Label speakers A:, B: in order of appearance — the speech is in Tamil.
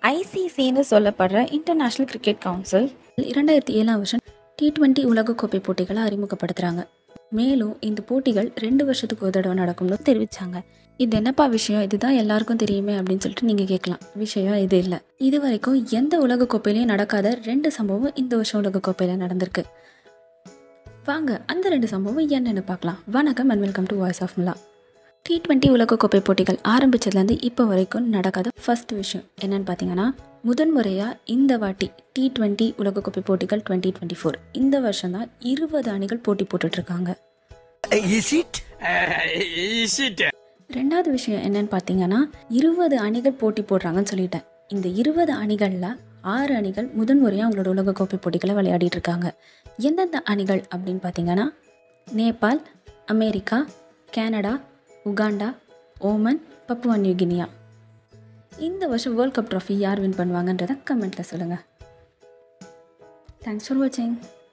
A: ஐசிசின்னு சொல்லப்படுற இன்டர்நேஷ்னல் கிரிக்கெட் கவுன்சில் 2007 வருஷம் T20 உலகக்கோப்பை போட்டிகளை அறிமுகப்படுத்துகிறாங்க. மேலும் இந்த போட்டிகள் 2 வருஷத்துக்கு ஒரு தடவை நடக்கும்னு தெரிவித்தாங்க. இது என்னப்பா விஷயம், இதுதான் எல்லாருக்கும் தெரியுமே அப்படின்னு சொல்லிட்டு நீங்கள் கேட்கலாம். விஷயம் இது இல்லை. இது வரைக்கும் எந்த உலகக்கோப்பையிலையும் நடக்காத 2 சம்பவம் இந்த வருஷம் உலகக்கோப்பையில் நடந்திருக்கு. வாங்க அந்த 2 சம்பவம் என்னென்னு பார்க்கலாம். வணக்கம் and welcome to voice of Mila. T20 உலகக்கோப்பை போட்டிகள் ஆரம்பித்ததுலேருந்து இப்போ வரைக்கும் நடக்காத ஃபர்ஸ்ட் விஷயம் என்னென்னு பார்த்தீங்கன்னா, முதன்முறையாக இந்த வாட்டி T20 உலகக்கோப்பை போட்டிகள் 2024 இந்த வருஷம் தான் 20 அணிகள் போட்டி போட்டுட்ருக்காங்க. ரெண்டாவது விஷயம் என்னென்னு பார்த்தீங்கன்னா, 20 அணிகள் போட்டி போடுறாங்கன்னு சொல்லிட்டேன். இந்த 20 அணிகளில் 6 அணிகள் முதன்முறையாக அவங்களோட உலகக்கோப்பை போட்டிகளை விளையாடிட்டு இருக்காங்க. எந்தெந்த அணிகள் அப்படின்னு பார்த்தீங்கன்னா, Nepal, America, Canada, Uganda, Oman, Papua New Guinea. இந்த வருஷம் வேர்ல்ட் கப் ட்ராஃபி யார் வின் பண்ணுவாங்கன்றதை கமெண்ட்டில் சொல்லுங்கள். தேங்க்ஸ் ஃபார் வாட்சிங்.